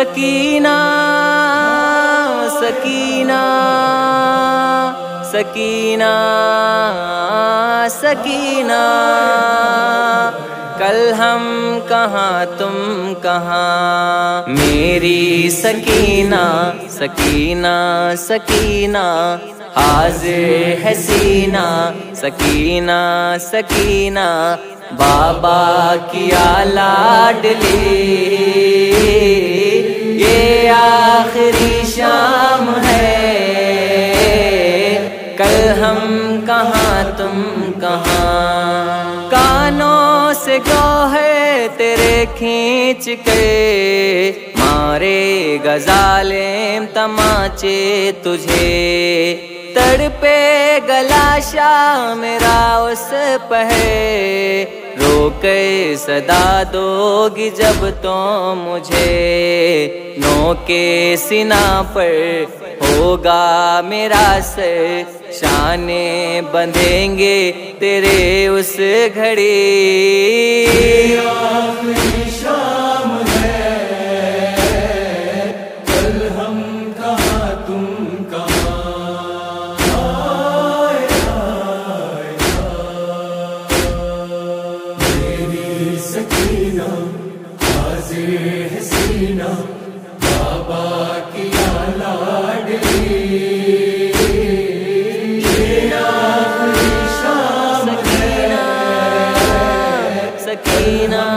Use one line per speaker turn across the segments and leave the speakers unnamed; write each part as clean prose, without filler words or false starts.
سکینہ سکینہ سکینہ سکینہ، کل ہم کہاں تم کہاں، میری سکینہ سکینہ سکینہ، حاضر ہے سینہ سکینہ سکینہ، بابا کیا لاڈلی، یہ آخری شام ہے، کل ہم کہاں تم کہاں، کانوں سے گوہر تیرے کھینچ کے مارے گا ظالم تماچے تجھے، تڑپے گلاشا میرا اس پہ، رو کے صدا دو گی جب تو مجھے، نو کے سینہ پر ہوگا میرا سر، شانے بندھیں گے تیرے اس گھڑی،
آخری شام ہے، کل ہم کہاں تم کہاں، میری سکینہ حاضر ہے سینہ، بابا کیا لاڈلی،
سکینہ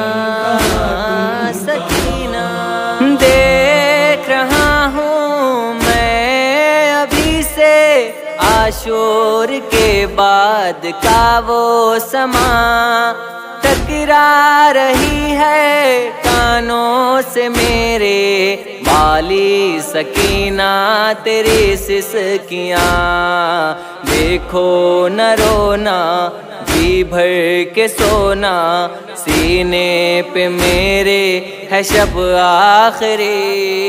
سکینہ، دیکھ رہا ہوں میں ابھی سے عاشور کے بعد کا وہ سما، ٹکرا رہی ہے کانوں سے میرے والی سکینہ تیری سسکیاں، دیکھو نہ رونا جی بھر کے سونا، سینے پہ میرے ہے شب آخری،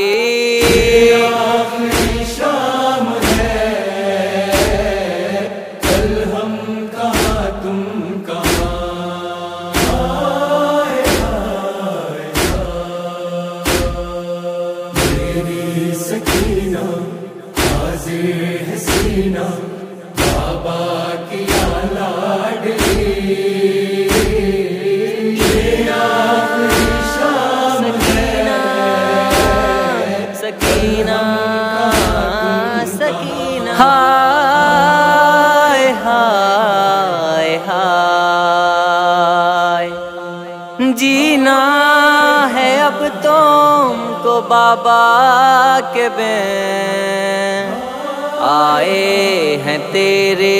آخری شام ہے، کل ہم کہاں تم کہاں، میری سکینہ حاضر ہے سینہ، بابا کیا لاڈلی،
سکینہ سکینہ، ہائے ہائے ہائے، جینا ہے اب تم کو بابا کے بین، آئے ہیں تیرے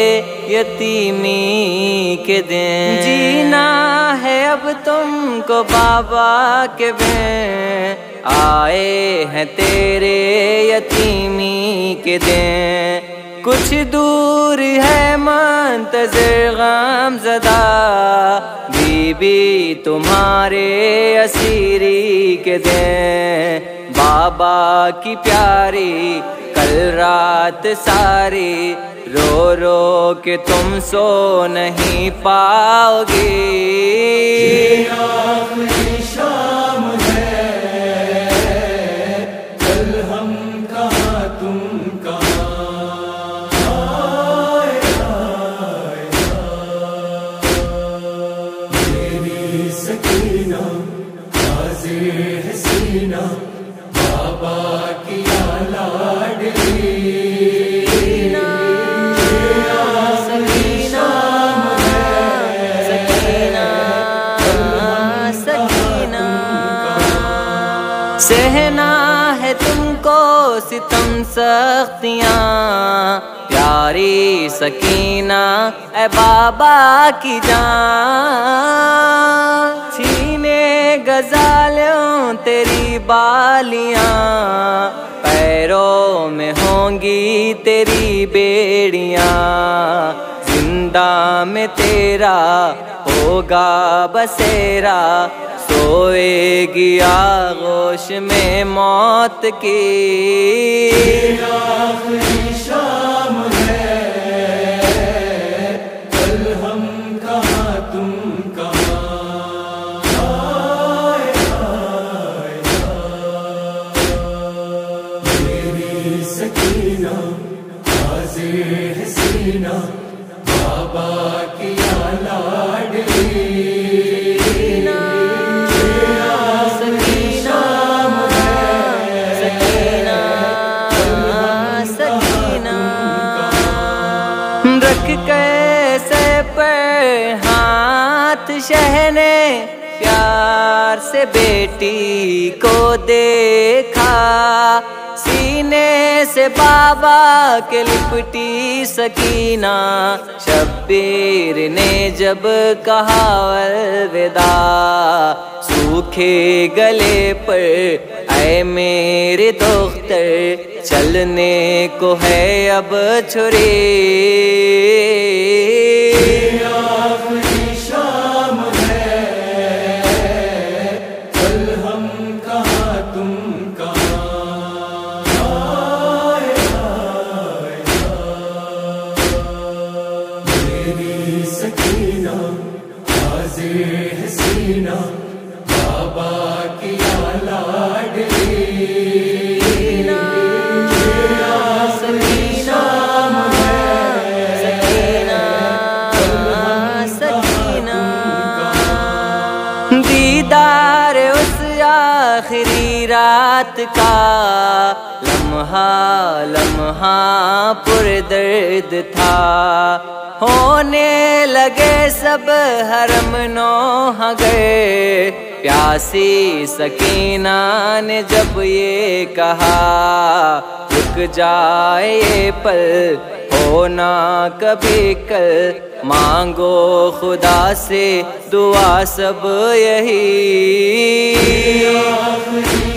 یتیمی کے دن، جینا ہے اب تم کو بابا کے بین، آئے ہیں تیرے یتیمی کے دن، کچھ دور ہے منتظر غم زدہ، بی بی تمہارے اسیری کے دن، بابا کی پیاری کل رات ساری، رو رو کے تم سو نہیں پاؤ گی،
آخری شام ہے، کل ہم کہاں تم کہاں، میری سکینہ حاضر ہے سینہ، بابا کیا لاڈلی،
سہنا ہے تم کو ستم سختیاں، پیاری سکینہ اے بابا کی جان، سینے غزالوں تیری بالیاں، پیروں میں ہوں گی تیری بیڑیاں، زندہ میں تیرا ہوگا بسیرا، سوئے گی آغوش میں موت کی،
آخری شام ہے، کل ہم کہاں تم کہاں،
ناتھ شہ نے پیار سے بیٹی کو دیکھا، سینے سے بابا کے لپٹی سکینہ، شبیر نے جب کہا الوداع، سوکھے گلے پر اے میرے دختر، چلنے کو ہے اب چھری،
آخری شام ہے، کل ہم کہاں تم کہاں، میری سکینہ حاضر حسینہ، بابا کی لاڈلی،
دیدار اس آخری رات کا لمحہ لمحہ پر درد تھا، ہونے لگے سب حرم نوحہ گئے، پیاسی سکینہ نے جب یہ کہا، رک جائے یہ پل ہونا کبھی کل، مانگو خدا سے دعا سب یہی،